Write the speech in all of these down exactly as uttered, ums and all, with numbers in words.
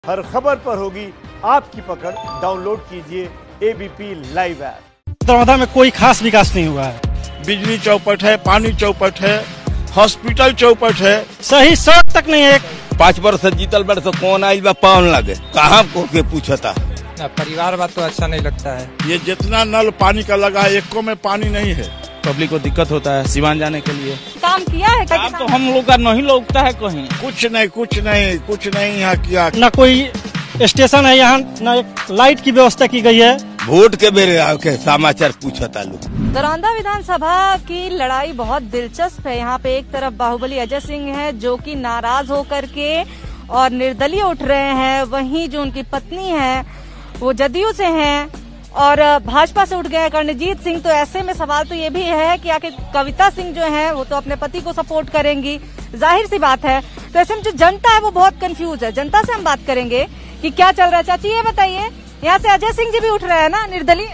हर खबर पर होगी आपकी पकड़। डाउनलोड कीजिए एबीपी लाइव ऐप। दरौंधा में कोई खास विकास नहीं हुआ है। बिजली चौपट है, पानी चौपट है, हॉस्पिटल चौपट है, सही सड़क तक नहीं है। पाँच वर्ष से जीतल बार तो कौन आई बा पावन लगे कहाँ को के पूछता। परिवार बात तो अच्छा नहीं लगता है। ये जितना नल पानी का लगा है एको में पानी नहीं है। पब्लिक को दिक्कत होता है सिवान जाने के लिए। काम किया है क्या? काम तो हम लोग का नहीं लगता है कहीं। कुछ नहीं कुछ नहीं कुछ नहीं यहाँ किया। न कोई स्टेशन है यहाँ, न एक लाइट की व्यवस्था की गई है। वोट के बेरे आके समाचार पूछता लोग। दरौंधा विधानसभा की लड़ाई बहुत दिलचस्प है। यहाँ पे एक तरफ बाहुबली अजय सिंह है जो कि नाराज होकर के और निर्दलीय उठ रहे हैं, वहीं जो उनकी पत्नी है वो जदयू से हैं और भाजपा से उठ गए कर्णजीत सिंह। तो ऐसे में सवाल तो ये भी है कि आखिर कविता सिंह जो है वो तो अपने पति को सपोर्ट करेंगी, जाहिर सी बात है। तो ऐसे में जो जनता है वो बहुत कंफ्यूज है। जनता से हम बात करेंगे कि क्या चल रहा है। चाची ये बताइए, यहाँ से अजय सिंह जी भी उठ रहे हैं ना निर्दलीय।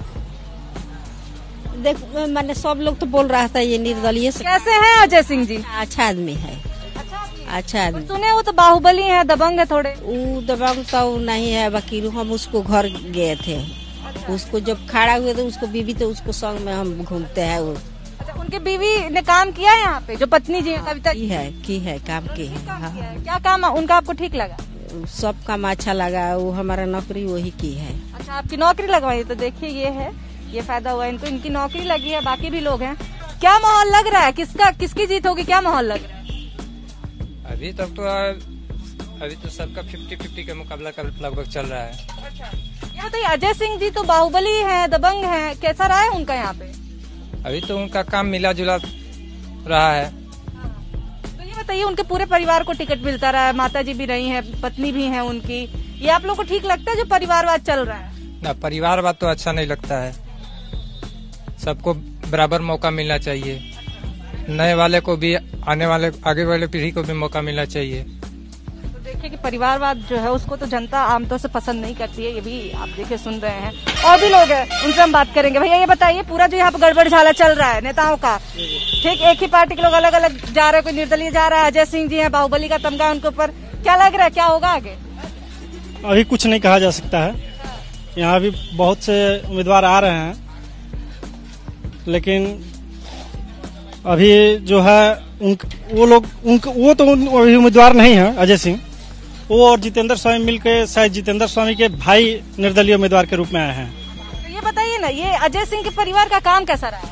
देख मैंने सब लोग तो बोल रहा था ये निर्दलीय से। कैसे हैं अजय सिंह जी? अच्छा आदमी है, अच्छा आदमी। सुने वो तो बाहुबली है, दबंग है थोड़े। वो दबंग तो नहीं है, वकील हम उसको घर गए थे। अच्छा। उसको जब खड़ा हुए थे उसको बीवी तो उसको संग में हम घूमते हैं। वो अच्छा, उनकी बीवी ने काम किया है यहाँ पे, जो पत्नी जी कविता की है की है काम की है। हाँ। क्या काम उनका आपको ठीक लगा? सब काम अच्छा लगा। वो हमारा नौकरी वही की है। अच्छा, आपकी नौकरी लगवाई। तो देखिए ये है, ये फायदा हुआ इनको, इनकी नौकरी लगी है, बाकी भी लोग हैं। क्या माहौल लग रहा है, किसका किसकी जीत होगी, क्या माहौल लग रहा है? अभी तक तो अभी तो सबका फिफ्टी फिफ्टी का मुकाबला लगभग चल रहा है। अच्छा, ये बताइए अजय सिंह जी तो बाहुबली है, दबंग है, कैसा रहा है उनका यहाँ पे? अभी तो उनका काम मिला जुला रहा है। तो ये बताइए, उनके पूरे परिवार को टिकट मिलता रहा है, माता जी भी रही है, पत्नी भी है उनकी, ये आप लोग को ठीक लगता है जो परिवारवाद चल रहा है? ना, परिवारवाद तो अच्छा नहीं लगता है। सबको बराबर मौका मिलना चाहिए, नए वाले को भी, आने वाले आगे वाले पीढ़ी को भी मौका मिलना चाहिए। तो देखिए कि परिवारवाद जो है उसको तो जनता आमतौर से पसंद नहीं करती है, ये भी आप देखिए सुन रहे हैं। और भी लोग हैं, उनसे हम बात करेंगे। भैया ये बताइए, पूरा जो यहाँ पे गड़बड़ झाला चल रहा है नेताओं का, ठीक एक ही पार्टी के लोग अलग अलग जा रहे हैं, कोई निर्दलीय जा रहा है, अजय सिंह जी है, बाहुबली का तमगा उनके ऊपर, क्या लग रहा है क्या होगा आगे? अभी कुछ नहीं कहा जा सकता है। यहाँ भी बहुत से उम्मीदवार आ रहे हैं, लेकिन अभी जो है उन वो लोग उन वो तो अभी उम्मीदवार नहीं है। अजय सिंह वो और जितेंद्र स्वामी मिलकर शायद जितेंद्र स्वामी के भाई निर्दलीय उम्मीदवार के रूप में आए हैं। तो ये बताइए ना, ये अजय सिंह के परिवार का काम कैसा रहा है?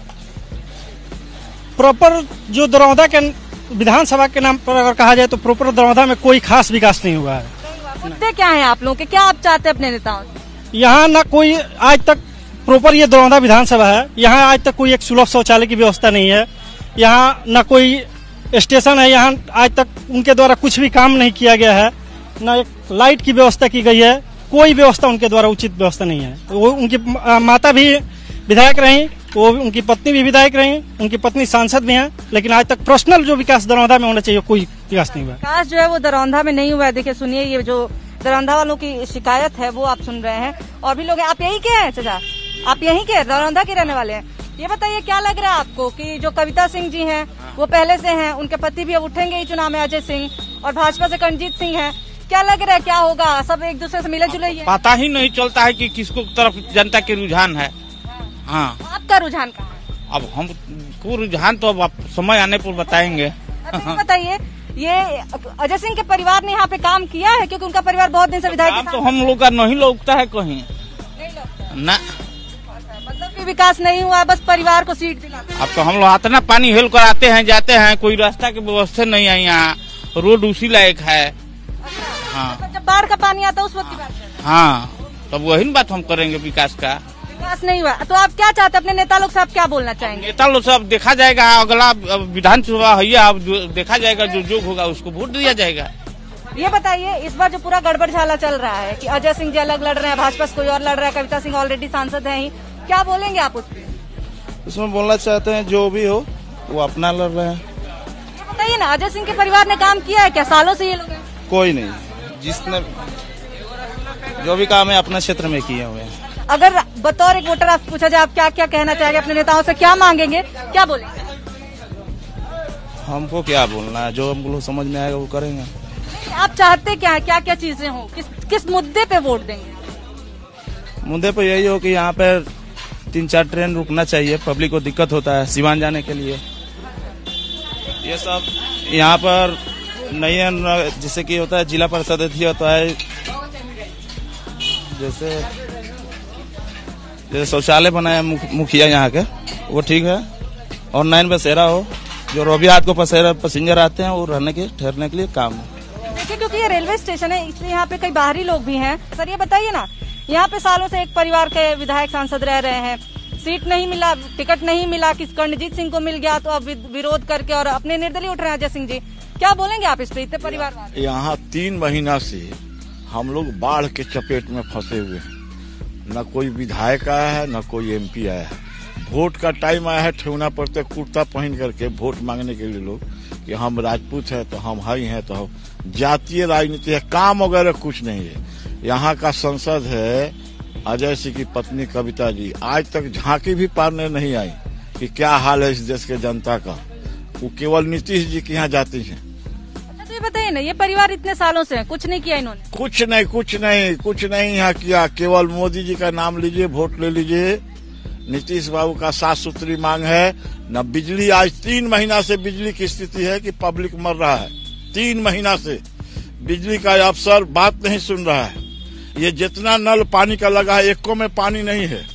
प्रॉपर जो दरौंधा के विधानसभा के नाम पर अगर कहा जाए तो प्रॉपर दरौंधा में कोई खास विकास नहीं हुआ है। मुद्दे क्या है आप लोगों के, क्या आप चाहते हैं अपने नेताओं से? यहाँ न कोई आज तक प्रॉपर ये दरौंधा विधानसभा है, यहाँ आज तक कोई एक सुलभ शौचालय की व्यवस्था नहीं है। यहाँ न कोई स्टेशन है, यहाँ आज तक उनके द्वारा कुछ भी काम नहीं किया गया है, न एक लाइट की व्यवस्था की गई है। कोई व्यवस्था उनके द्वारा उचित व्यवस्था नहीं है। वो उनकी माता भी विधायक रही, वो उनकी पत्नी भी विधायक रही, उनकी पत्नी सांसद भी हैं, लेकिन आज तक पर्सनल जो विकास दरौंधा में होना चाहिए कोई विकास नहीं हुआ। विकास जो है वो दरौंधा में नहीं हुआ है। देखिए सुनिए, ये जो दरौंधा वालों की शिकायत है वो आप सुन रहे हैं। और भी लोग हैं। आप यही के हैं चाचा? आप यहीं के दरौंधा के रहने वाले हैं? ये बताइए क्या लग रहा है आपको कि जो कविता सिंह जी हैं वो पहले से हैं, उनके पति भी अब उठेंगे ही चुनाव में, अजय सिंह, और भाजपा से कर्णजीत सिंह हैं, क्या लग रहा है क्या होगा? सब एक दूसरे से मिले जुले ही है। पता ही नहीं चलता है कि किसको तरफ जनता के रुझान है। हाँ, आपका रुझान कहाँ है? अब हम को रुझान तो अब समय आने पर बताएंगे। अच्छा बताइए, ये अजय सिंह के परिवार ने यहाँ पे काम किया है? क्योंकि उनका परिवार बहुत दिन से विधायक। तो हम लोग का नहीं लगता है कहीं ना, मतलब कि विकास नहीं हुआ, बस परिवार को सीट दिला। अब तो हम लोग इतना पानी हेल कर आते हैं जाते हैं, कोई रास्ता की व्यवस्था नहीं है यहाँ, रोड उसी लायक है। हाँ, तो जब बाढ़ का पानी आता है उस वक्त की बात है। हाँ, तब वही बात हम करेंगे। विकास का विकास नहीं हुआ तो आप क्या चाहते हैं? अपने नेता लोग से आप क्या बोलना चाहेंगे? नेता लोग सब देखा जाएगा, अगला विधानसभा है, अब देखा जाएगा, जो जो होगा उसको वोट दिया जाएगा। ये बताइए, इस बार जो पूरा गड़बड़ झाला चल रहा है कि अजय सिंह जी अलग लड़ रहे हैं, भाजपा से कोई और लड़ रहा है, कविता सिंह ऑलरेडी सांसद है ही, क्या बोलेंगे आप उस पर? उसमें बोलना चाहते हैं जो भी हो वो अपना लड़ रहे हैं। ये बताइए ना, अजय सिंह के परिवार ने काम किया है क्या सालों से? ये लोग हैं कोई नहीं, जिसने जो भी काम है अपने क्षेत्र में किए हुए हैं। अगर बतौर एक वोटर आप पूछा जाए, आप क्या क्या कहना चाहेंगे अपने नेताओं से, क्या मांगेंगे, क्या बोलेंगे? हमको क्या बोलना है, जो हम लोग समझ में आएगा वो करेंगे। आप चाहते क्या है, क्या क्या चीजें हो, किस किस मुद्दे पे वोट देंगे? मुद्दे पर यही हो कि यहाँ पर तीन चार ट्रेन रुकना चाहिए, पब्लिक को दिक्कत होता है सिवान जाने के लिए। ये सब यहाँ पर नहीं है, जैसे कि होता है जिला परिषद होता है, जैसे जैसे शौचालय बनाया मुखिया यहाँ के, वो ठीक है। और नैन बसेरा हो, जो रोबियात को पसेरा पैसेंजर आते हैं वो रहने के ठहरने के लिए काम है। देखिए, क्योंकि ये रेलवे स्टेशन है इसलिए यहाँ पे कई बाहरी लोग भी हैं। सर ये बताइए ना, यहाँ पे सालों से एक परिवार के विधायक सांसद रह रहे हैं, सीट नहीं मिला, टिकट नहीं मिला, किस कर्णजीत सिंह को मिल गया तो अब विरोध करके और अपने निर्दलीय उठ रहे हैं अजय सिंह जी। क्या बोलेंगे आप इस पे, इतने परिवार? यहाँ तीन महीना से हम लोग बाढ़ के चपेट में फंसे हुए हैं, न कोई विधायक आया है न कोई एमपी आया है। वोट का टाइम आया है, ठेवना पड़ते कुर्ता पहन करके वोट मांगने के लिए लोग कि हम राजपूत है तो हम हाई हैं, तो हम जातीय राजनीति है, काम वगैरह कुछ नहीं है। यहाँ का संसद है अजय सिंह की पत्नी कविता जी, आज तक झांकी भी पारने नहीं आई कि क्या हाल है इस देश के जनता का। वो केवल नीतीश जी के यहाँ जाती है। अच्छा तो ये बताइए ना, ये परिवार इतने सालों से है, कुछ नहीं किया इन्होंने? कुछ नहीं कुछ नहीं कुछ नहीं यहाँ किया, केवल मोदी जी का नाम लीजिए, वोट ले लीजिए। नीतीश बाबू का साफ सुथरी मांग है न बिजली। आज तीन महीना से बिजली की स्थिति है कि पब्लिक मर रहा है, तीन महीना से बिजली का अफसर बात नहीं सुन रहा है। ये जितना नल पानी का लगा है, एको में पानी नहीं है।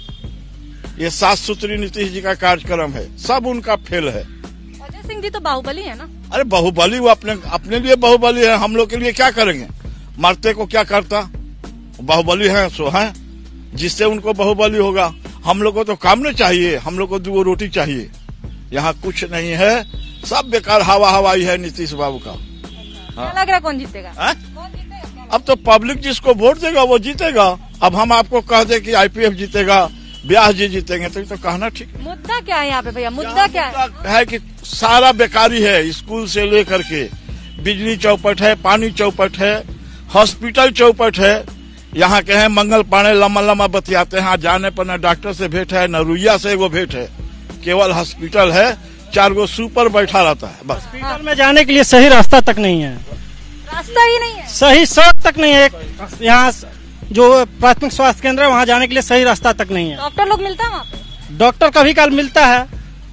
ये साफ सुथरी नीतीश जी का कार्यक्रम है, सब उनका फेल है। अजय सिंह जी तो बाहुबली है ना? अरे बाहुबली, वो अपने अपने लिए बाहुबली है, हम लोग के लिए क्या करेंगे? मरते को क्या करता? बाहुबली है सो है, जिससे उनको बाहुबली होगा। हम लोग को तो काम नहीं चाहिए, हम लोग को दो रोटी चाहिए। यहाँ कुछ नहीं है, सब बेकार हवा हवाई है नीतीश बाबू का। क्या लग रहा है कौन जीतेगा? कौन जीतेगा? अब तो पब्लिक जिसको वोट देगा वो जीतेगा। अब हम आपको कह दे कि आईपीएफ जीतेगा, व्यास जी जीतेंगे, तो, तो कहना ठीक। मुद्दा क्या है यहाँ पे भैया? मुद्दा क्या है? है कि सारा बेकारी है, स्कूल से लेकर के बिजली चौपट है, पानी चौपट है, हॉस्पिटल चौपट है। यहाँ के हैं मंगल पांडे लम्बा लम्बा बतियाते हैं, जाने पर न डॉक्टर से भेंट है न रुइया से एगो भेंट है, केवल हॉस्पिटल है, चार गो सुपर बैठा रहता है बस। हॉस्पिटल में जाने के लिए सही रास्ता तक नहीं है, रास्ता ही नहीं है, सही सड़क तक नहीं है। यहाँ जो प्राथमिक स्वास्थ्य केंद्र है वहाँ जाने के लिए सही रास्ता तक नहीं है। डॉक्टर लोग मिलता है वहाँ पे? डॉक्टर कभी काल मिलता है।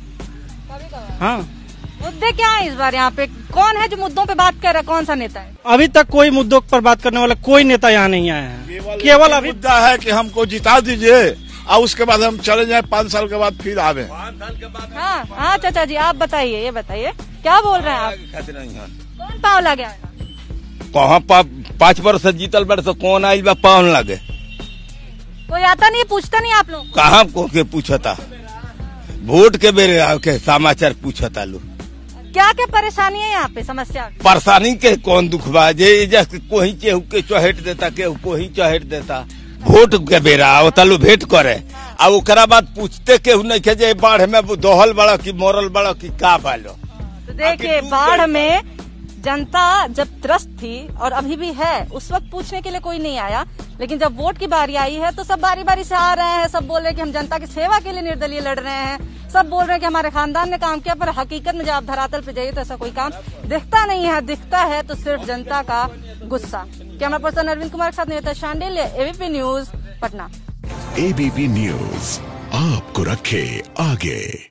कभी कभी। हाँ, मुद्दे क्या है इस बार यहाँ पे? कौन है जो मुद्दों पे बात कर रहा है? कौन सा नेता है? अभी तक कोई मुद्दों पर बात करने वाला कोई नेता यहाँ नहीं आया है। केवल, केवल अभी मुद्दा है कि हमको जिता दीजिए और उसके बाद हम चले जाए, पाँच साल के बाद फिर आवे। हाँ हाँ चाचा जी आप बताइए, ये बताइए क्या बोल रहे हैं आप? कौन पाव लगे? कहाँ पाँच वर्ष से जीतल बड़े तो कौन आइल बा पावन लगे? कोई आता नहीं, पूछता नहीं आप लोग? कहाँ को के पूछता, वोट के बेरे आके समाचार पूछता लोग। क्या क्या परेशानी है यहाँ पे, समस्या? परेशानी के कौन दुख बा? जे जैसे कोई केहू के चहेट देता, केहू कोई चहेट देता। वोट के बेरा आवता लो भेंट करे, आ ओकरा बाद पूछते केहू नहीं के जे बाढ़ में दोहल बड़ा की मोरल बड़ा की का बालो। तो देखिए, बाढ़ में जनता जब त्रस्त थी और अभी भी है, उस वक्त पूछने के लिए कोई नहीं आया, लेकिन जब वोट की बारी आई है तो सब बारी बारी से आ रहे हैं। सब बोल रहे हैं कि हम जनता की सेवा के लिए निर्दलीय लड़ रहे हैं, सब बोल रहे हैं कि हमारे खानदान ने काम किया, पर हकीकत में जब आप धरातल पे जाइए तो ऐसा कोई काम दिखता नहीं है। दिखता है तो सिर्फ जनता का गुस्सा। कैमरा पर्सन अरविंद कुमार के साथ Nivedita Shandilya, ABP news, Patna. ABP news आपको रखे आगे।